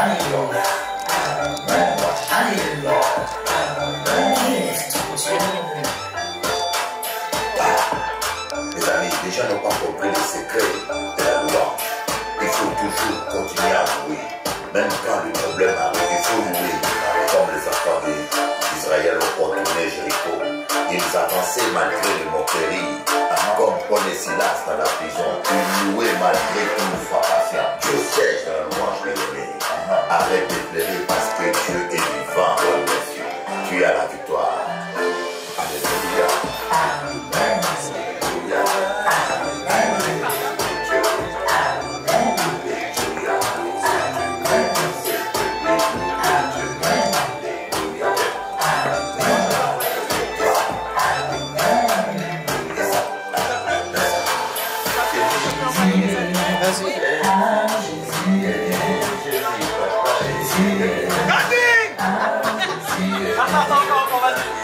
Les amis, les gens n'ont pas compris les secrets de la louange. Il faut toujours continuer à louer. Même quand le problème arrive, il faut louer. Comme les enfants d'Israël ont contourné Jéricho. Ils avançaient malgré les moqueries. Comme Paul et Silas dans la prison. Ils louaient malgré une foi patient. Dieu cherche dans la louange bien-aimée. Arrête de pleurer parce que Dieu est vivant. Tu as la victoire. Alléluia. Amen. Alléluia. Attends, vas-y.